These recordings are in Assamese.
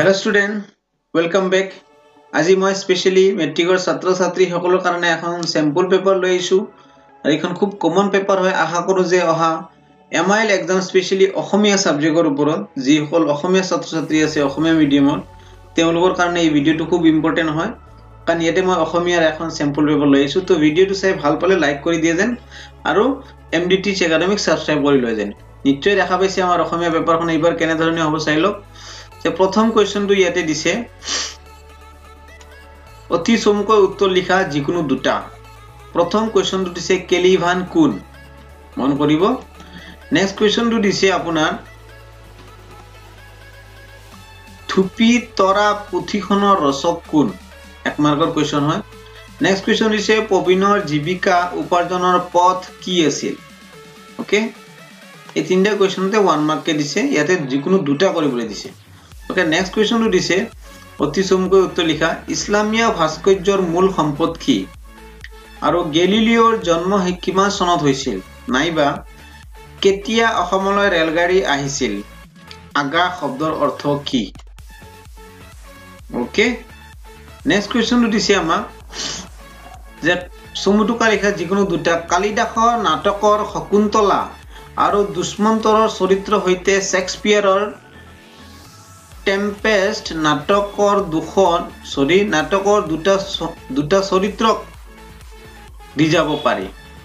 Hello student, welcome back. আজি মই স্পেশালি মেট্ৰিকৰ ছাত্ৰ ছাত্ৰীসকলৰ কাৰণে এখন স্যাম্পল পেপাৰ লৈ আইছো আৰু এখন খুব কমন পেপাৰ হয় আশা কৰো যে অহা এমআইএল এক্সাম স্পেশালি অসমীয়া সাবজেক্টৰ ওপৰত যি হল অসমীয়া ছাত্ৰ ছাত্ৰী আছে অসমীয়া মিডিয়ামৰ তেওঁলোকৰ কাৰণে এই ভিডিওটো খুব ইম্পৰ্টেন্ট হয় কাৰণ ইয়াতে মই অসমীয়াৰ এখন স্যাম্পল পেপাৰ লৈ আইছো তো ভিডিওটো চাই ভাল পালে লাইক কৰি দিয়ে যেন আৰু এমডিটি একাডেমিক সাবস্ক্ৰাইব কৰি লৈ যেন নিশ্চয় দেখা পাইছে আমাৰ অসমীয়া পেপাৰখন এইবাৰ কেনে ধৰণে হ'ব চাই লওক যে প্ৰথম কোৱেশ্চনটো ইয়াতে দিছে অতি চমুকৈ উত্তৰ লিখা যিকোনো দুটা প্ৰথম কোৱেশ্চনটো দিছে কেলিভান কোন মন কৰিব নেক্সট কোৱেশ্চনটো দিছে আপোনাৰ থুপি তৰা পুথিখনৰ ৰচক কোন এক মাৰ্কৰ কোৱেশ্চন হয় নেক্সট কোৱেশ্চন দিছে পবিনৰ জীৱিকা উপাৰ্জনৰ পথ কি আছিল ওকে এই তিনটা কোৱেশ্চনতে 1 মাৰ্ক কে দিছে ইয়াতে যিকোনো দুটা কৰিবলৈ দিছে ওকে নেক্সট কোৱেশ্চনটো দিছে অতি চমুকৈ উত্তৰ লিখা ইসলামিয়া ভাস্কৰ্যৰ মূল সম্পদ কি আৰু গেলিলিওৰ জন্ম কিমান চনত হৈছিল নাইবা কেতিয়া অসমলৈ ৰেলগাড়ী আহিছিল আগা শব্দৰ অৰ্থ কি ওকে নেক্সট কোৱেশ্চনটো দিছে আমাক যে চমুটুকা লিখা যিকোনো দুটা কালিদাসৰ নাটকৰ শকুন্তলা আৰু দুষ্মন্তৰৰ চৰিত্ৰ হৈতে শেক্সপিয়াৰৰ টেম্পেস্ট নাটকৰ নাটকৰ দুটা চৰিত্ৰক দি যাব পাৰি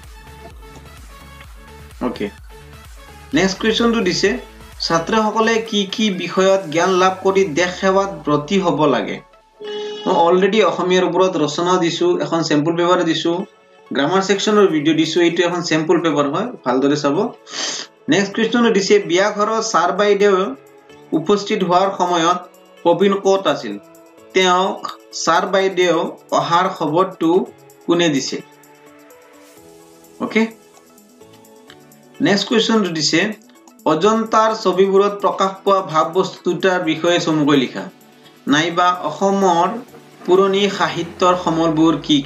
ওকে নেক্সট কোৱেশ্চনটো দিছে ছাত্ৰসকলে কি বিষয়ত জ্ঞান লাভ কৰি দেশ সেৱাত ব্ৰতী হ'ব লাগে মই অলৰেডি অসমীয়াৰ ওপৰত ৰচনা দিছো এখন স্যাম্পল পেপাৰ দিছো গ্ৰামাৰ সেকশনৰ ভিডিও দিছো এইটো এখন স্যাম্পল পেপাৰ হয় ভালদৰে চাব নেক্সট কোৱেশ্চনটো দিছে বিয়া ঘৰৰ সাৰ বাইদেউ উপস্থিত হোৱাৰ সময়ত পবিন কোট আছিল তেওঁক সাৰ বাইদেউ অহাৰ খবৰটো কোনে দিছে ওকে নেক্সট কোৱেশ্চনটো দিছে অজন্তাৰ ছবিবোৰত প্ৰকাশ পোৱা ভাৱবস্তু দুটাৰ বিষয়ে চমুকৈ লিখা নাইবা অসমৰ পুৰণি সাহিত্যৰ সমলবোৰ কি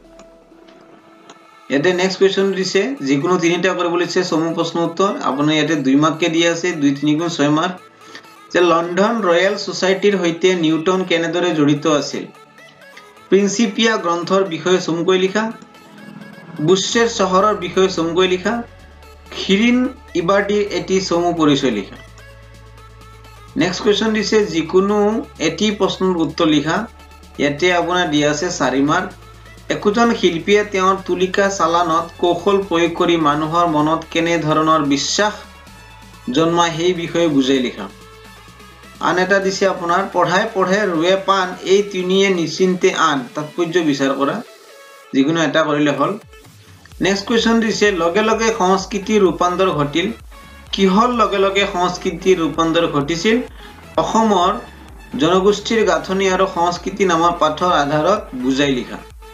ইয়াতে নেক্সট কোৱেশ্চন দিছে যিকোনো তিনিটা কৰিবলৈ দিছে চমু প্ৰশ্ন উত্তৰ আপোনাৰ ইয়াতে 2 মাৰ্ক কে দিয়া আছে 2 3 গুণ 6 মাৰ্ক যে লণ্ডন ৰয়েল সোসাইটিৰ হৈতে নিউটন কেনেদৰে জড়িত আছিল প্ৰিন্সিপিয়া গ্ৰন্থৰ বিষয়ে চমুকৈ লিখা বুশ্বেৰ চহৰৰ বিষয়ে চমুকৈ লিখা খিৰিন ইবাৰ্ডিৰ এটি চমু পৰিচয় লিখা নেক্সট কোৱেশ্চন দিছে যিকোনো এটি প্ৰশ্নৰ উত্তৰ লিখা ইয়াতে আপোনাৰ দিয়া আছে 4 মাৰ্ক একোজন শিল্পীয়ে তেওঁৰ তুলিকা চালানত কৌশল প্ৰয়োগ কৰি মানুহৰ মনত কেনে ধৰণৰ বিশ্বাস জন্মায় সেই বিষয়ে বুজাই লিখা আন এটা দিছে আপোনাৰ পঢ়াই পঢ়ে ৰুৱে পান এই তিনিয়ে নিশ্চিন্তে আন তাৎপৰ্য বিচাৰ কৰা যিকোনো এটা কৰিলে হল নেক্সট কোৱেশ্চন দিছে লগে লগে সংস্কৃতি ৰূপান্তৰ ঘটিল কিহৰ লগে লগে সংস্কৃতি ৰূপান্তৰ ঘটিছিল অসমৰ জনগোষ্ঠীৰ গাঁথনি আৰু সংস্কৃতি নামৰ পাঠৰ আধাৰত বুজাই লিখা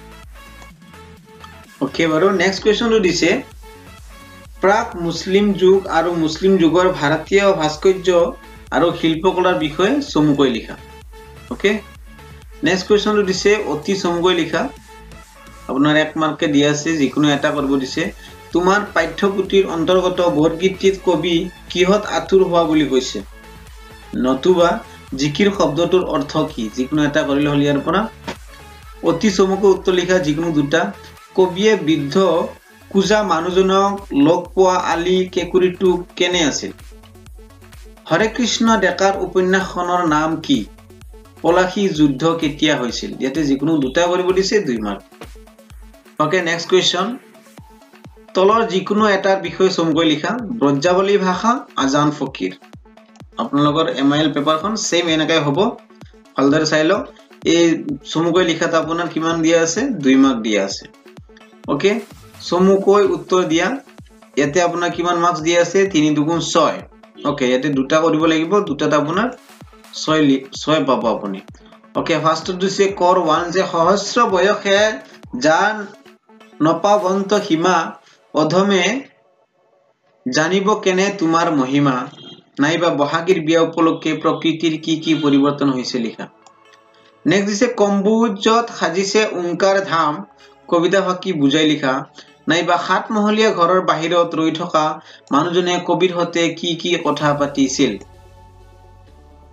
ওকে বাৰু নেক্সট কোৱেশ্চনটো দিছে প্ৰাক মুছলিম যুগ আৰু মুছলিম যুগৰ ভাৰতীয় ভাস্কৰ্য আৰু শিল্পকলাৰ বিষয়ে চমুকৈ লিখা ওকে নেক্সট কোৱেশ্চনটো দিছে অতি চমুকৈ লিখা আপোনাৰ 1 মাৰ্ক কে দিয়া আছে যিকোনো এটা কৰিব দিছে তোমাৰ পাঠ্যপুথিৰ অন্তৰ্গত বৰগীতিত কবি কিহত আতুৰ হোৱা বুলি কৈছে নতুবা জিকিৰ শব্দটোৰ অৰ্থ কি যিকোনো এটা কৰিলে হল ইয়াৰ পৰা অতি চমুকৈ উত্তৰ লিখা যিকোনো দুটা কবিয়ে বৃদ্ধ কুজা মানুহজনক লগ পোৱা আলি কেকুৰিটো কেনে আছিল হৰে কৃষ্ণ ডেকাৰ উপন্যাসখনৰ নাম কি পলাশী যুদ্ধ কেতিয়া হৈছিল ইয়াতে যিকোনো দুটা কৰিব দিছে 2 মাৰ্ক ওকে নেক্সট কোৱেশ্চন তলৰ যিকোনো এটাৰ বিষয়ে চমুকৈ লিখা ব্ৰজাৱলী ভাষা আজান ফকিৰ আপোনালোকৰ এমআইএল পেপাৰখন সেম এনেকৈ হ'ব ভালদৰে চাই লওক এই চমুকৈ লিখাত আপোনাৰ কিমান দিয়া আছে 2 মাৰ্ক দিয়া আছে ওকে চমুকৈ উত্তৰ দিয়া ইয়াতে আপোনাৰ কিমান মাৰ্কস দিয়া আছে 3 2 6 ওকে ইয়াতে দুটা কৰিব লাগিব দুটাত আপোনাৰ 6 পাব আপুনি ওকে ফাৰ্স্ট দিছে কৰ 1 যে সহস্ৰ বয়সে জান নপাবন্ত হিমা অধমে জানিব কেনে তোমাৰ মহিমা নাইবা বহাগীৰ বিয়া উপলক্ষে প্ৰকৃতিৰ কি পৰিৱৰ্তন হৈছে লিখা নেক্সট দিছে কম্বুজত সাজিছে ওংকাৰ ধাম কবিতা ফাকি বুজাই লিখা নাইবা সাতমহলীয়া ঘৰৰ বাহিৰত ৰৈ থকা মানুহজনে কবিৰ হতে কি কথা পাতিছিল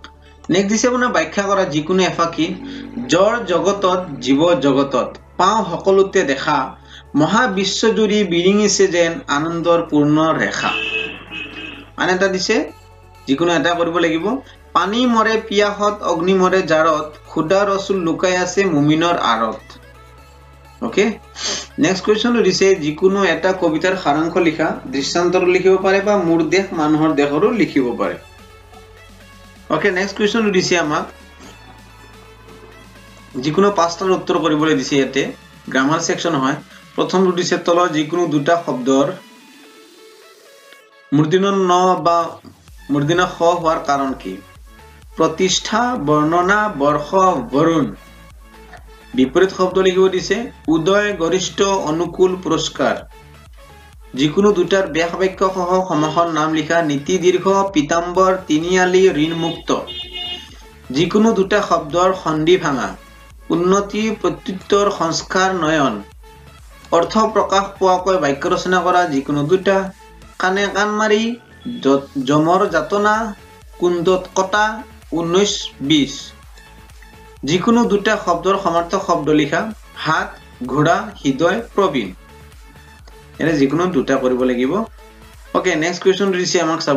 নেক্সট দিছে আপোনাৰ ব্যাখ্যা কৰা যিকোনো এফাকি জড় জগতত জীৱ জগতত পাওঁ সকলোতে দেখা মহাবিশ্বজুৰি বিৰিঙিছে যেন আনন্দৰ পূৰ্ণ ৰেখা। আন এটা দিছে যিকোনো এটা কৰিব লাগিব পানী মৰে পিয়াহত অগ্নি মৰে জাৰত খুদা ৰসুল লুকাই আছে মুমিনৰ আৰত। ওকে নেক্সট কোৱেশ্চনটো দিছে যিকোনো এটা কবিতাৰ সাৰাংশ লিখা দৃষ্টান্তৰো লিখিব পাৰে বা মোৰ দেশ মানুহৰ দেশৰো লিখিব পাৰে। ওকে নেক্সট কোৱেশ্চনটো দিছে আমাক যিকোনো পাঁচটাৰ উত্তৰ কৰিবলৈ দিছে ইয়াতে গ্ৰামাৰ সেকশন হয়। প্ৰথমটো দিছে তলৰ যিকোনো দুটা শব্দৰ মূৰ্ধন্য ন বা মূৰ্ধন্য খ হোৱাৰ কাৰণ কি? প্ৰতিষ্ঠা বৰ্ণনা বৰ্ষ বৰুণ। বিপৰীত শব্দ লিখিব দিছে উদয় গৰিষ্ঠ অনুকূল পুৰস্কাৰ। যিকোনো দুটাৰ ব্যাস বাক্য সহ সমাসৰ নাম লিখা নীতি দীৰ্ঘ পিতাম্বৰ তিনিআলি ঋণমুক্ত। যিকোনো দুটা শব্দৰ সন্ধি ভাঙা উন্নতি প্ৰত্যুত্তৰ সংস্কাৰ নয়ন। অৰ্থ প্ৰকাশ পোৱাকৈ বাক্য ৰচনা কৰা যিকোনো দুটা কাণে কাণ মাৰি জমৰ যাতনা কুণ্ডত কটা 19-20। যিকোনো দুটা শব্দৰ সমাৰ্থক শব্দ লিখা হাত ঘোড়া হৃদয় প্ৰবীণ। এনে যিকোনো দুটা কৰিব লাগিব। ওকে নেক্সট কোৱেশ্চন দিছে আমাক চাব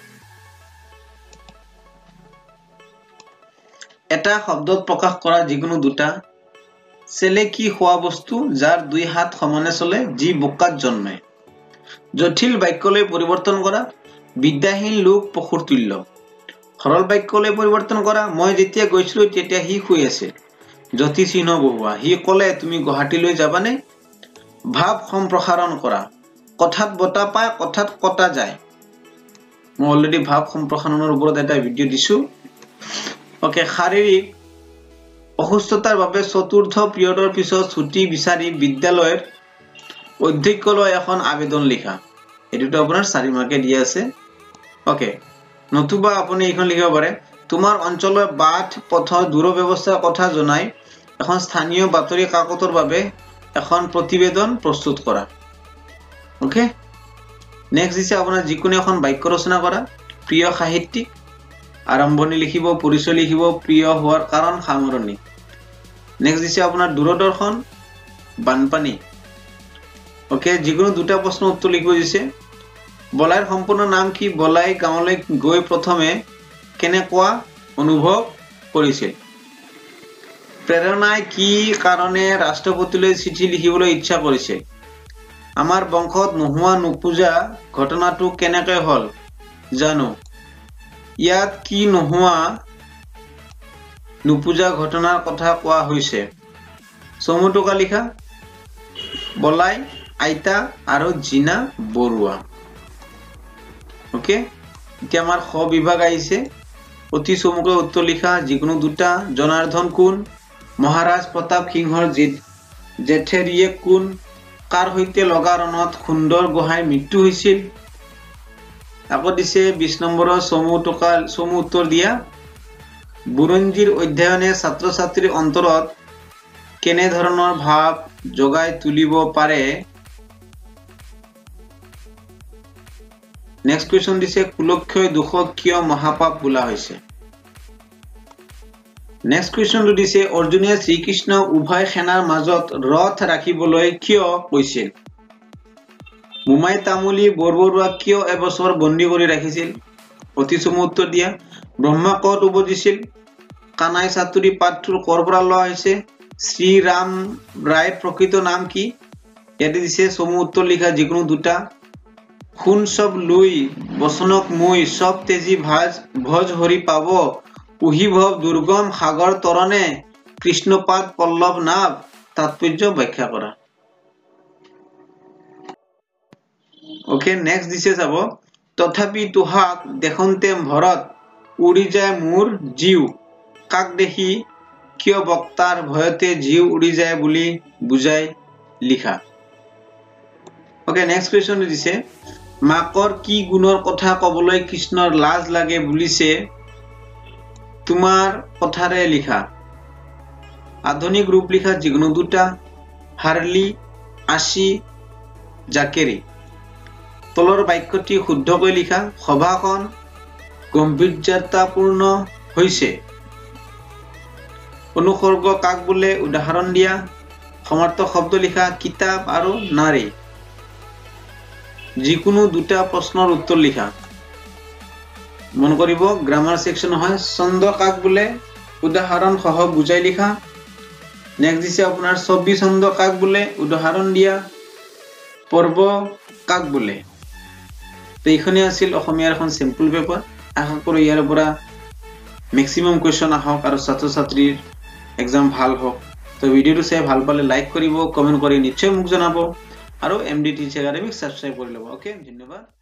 এটা শব্দত প্ৰকাশ কৰা যিকোনো দুটা চেলে কি খোৱা বস্তু যাৰ দুই হাত সমানে চলে যি বোকাত জন্মে। জটিল বাক্যলৈ পৰিৱৰ্তন কৰা বিদ্যাহীন লোক পশুৰ তুল্য। সৰল বাক্যলৈ পৰিৱৰ্তন কৰা মই যেতিয়া গৈছিলো তেতিয়া সি শুই আছিল। জ্যোতি চিহ্ন বহুৱা সি ক'লে তুমি গুৱাহাটীলৈ যাবানে। ভাৱ সম্প্ৰসাৰণ কৰা কথাত বতা পায় কথাত কটা যায়। মই অলৰেডি ভাৱ সম্প্ৰসাৰণৰ ওপৰত এটা ভিডিঅ' দিছো। ওকে শাৰীৰিক অসুস্থতাৰ বাবে চতুৰ্থ পিৰিয়ডৰ পিছত ছুটি বিচাৰি বিদ্যালয়ৰ অধ্যক্ষলৈ এখন আবেদন লিখা। এটোটো আপোনাৰ 4 মাৰ্কে দিয়া আছে। ওকে নতুবা আপুনি এইখন লিখিব পাৰে তোমাৰ অঞ্চলৰ বাট পথৰ দূৰ ব্যৱস্থাৰ কথা জনাই এখন স্থানীয় বাতৰি কাকতৰ বাবে এখন প্ৰতিবেদন প্ৰস্তুত কৰা। ওকে নেক্সট দিছে আপোনাৰ যিকোনো এখন বাক্য ৰচনা কৰা প্ৰিয় সাহিত্যিক আৰম্ভণি লিখিব পৰিচয় লিখিব প্ৰিয় হোৱাৰ কাৰণ সামৰণি। নেক্সট দিছে আপোনাৰ দূৰদৰ্শন বানপানী। ওকে যিকোনো দুটা প্ৰশ্ন উত্তৰ লিখিব দিছে বলাইৰ সম্পূৰ্ণ নাম কি বলাই গাঁৱলৈ গৈ প্ৰথমে কেনেকুৱা অনুভৱ কৰিছিল। প্ৰেৰণাই কি কাৰণে ৰাষ্ট্ৰপতিলৈ চিঠি লিখিবলৈ ইচ্ছা কৰিছে। আমাৰ বংশত নোহোৱা নোপোজা ঘটনাটো কেনেকৈ হল জানো। ইয়াত কি নোহোৱা নোপোজা ঘটনাৰ কথা কোৱা হৈছে। চমুটুকা লিখা বলাই আইতা আৰু জিনা বৰুৱা। ওকে এতিয়া আমাৰ খ বিভাগ আহিছে অতি চমুকৈ উত্তৰ লিখা যিকোনো দুটা জনাৰ্দন কোন মহাৰাজ প্ৰতাপ সিংহৰ জেঠেৰিয়েক কোন কাৰ সৈতে লগা ৰণত সুন্দৰ গোহাঁইৰ মৃত্যু হৈছিল। আকৌ দিছে 20 নম্বৰৰ চমু উত্তৰ দিয়া বুৰঞ্জীৰ অধ্যয়নে ছাত্ৰ ছাত্ৰীৰ অন্তৰত কেনে ধৰণৰ ভাৱ জগাই তুলিব পাৰে। নেক্সট কোৱেশ্চন দিছে কুলক্ষয় দোষক কিয় মহাপাপ বোলা হৈছে। নেক্সট কোৱেশ্চনটো দিছে অৰ্জুনে শ্ৰীকৃষ্ণ উভয় সেনাৰ মাজত ৰথ ৰাখিবলৈ কিয় কৈছিল। মুমাই তামুলী বৰবৰুৱাক কিয় এবছৰ বন্দী কৰি ৰাখিছিল। অতি চমু উত্তৰ দিয়া ব্ৰহ্মা কত উপজিছিল। কানাই চাতুৰী পাঠটোৰ কৰ পৰা লোৱা হৈছে। শ্ৰীৰাম ৰায় প্ৰকৃত নাম কি। ইয়াতে দিছে চমু উত্তৰ লিখা যিকোনো দুটা শুন সব লুই বচনক মুই সব তেজি ভজ হৰি পাব উহিভৱ দুৰ্গম সাগৰ তৰণে কৃষ্ণপাদ পল্লৱ নাভ। তাৎপৰ্য ব্যাখ্যা কৰা। ওকে নেক্সট দিছে চাব তথাপি তোহাক দেখোনতে ভৰত উৰি যায় মোৰ জীৱ কাক দেখি কিয় বক্তাৰ ভয়তে জীৱ উৰি যায় বুলি বুজাই লিখা। ওকে নেক্সট কোৱেশ্চন দিছে মাকৰ কি গুণৰ কথা কবলৈ কৃষ্ণৰ লাজ লাগে বুলিছে তোমাৰ কথাৰে লিখা। আধুনিক ৰূপ লিখা যিকোনো দুটা হাৰলি আশী জাকেৰি। তলৰ বাক্যটি শুদ্ধকৈ লিখা সভাখন গম্ভীৰ্যতাপূৰ্ণ হৈছে অনুসৰ্গ কাক বোলে উদাহৰণ দিয়া সমাৰ্থক শব্দ লিখা কিতাপ আৰু নাৰী যিকোনো দুটা প্ৰশ্নৰ উত্তৰ লিখা মন কৰিব গ্ৰামাৰ সেকশন হয় ছন্দ কাক বোলে উদাহৰণ সহ বুজাই লিখা নেক্সট দিছে আপোনাৰ 24 ছন্দ কাক বোলে উদাহৰণ দিয়া পৰ্ব কাক বোলে তো এইখনে আছিল অসমীয়াৰ এখন সিম্পল পেপাৰ আশা কৰো ইয়াৰ পৰা ম্যাক্সিমাম কোৱেশ্চন আহক আৰু ছাত্ৰ ছাত্ৰীৰ এক্সাম ভাল হোক তো ভিডিওটো চাই ভাল পালে লাইক কৰিব কমেন্ট কৰি নিশ্চয় মোক জনাব আৰু এমডি টিচাৰ একাডেমিক সাবস্ক্ৰাইব কৰি লব ওকে ধন্যবাদ